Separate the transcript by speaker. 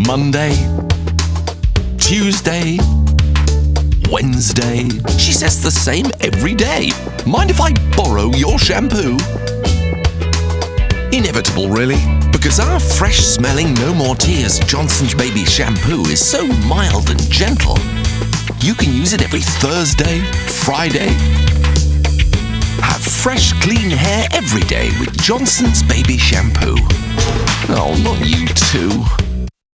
Speaker 1: Monday, Tuesday, Wednesday. She says the same every day. Mind if I borrow your shampoo? Inevitable, really, because our fresh-smelling No More Tears Johnson's Baby shampoo is so mild and gentle. You can use it every Thursday, Friday. Have fresh, clean hair every day with Johnson's Baby shampoo. Oh, not you too.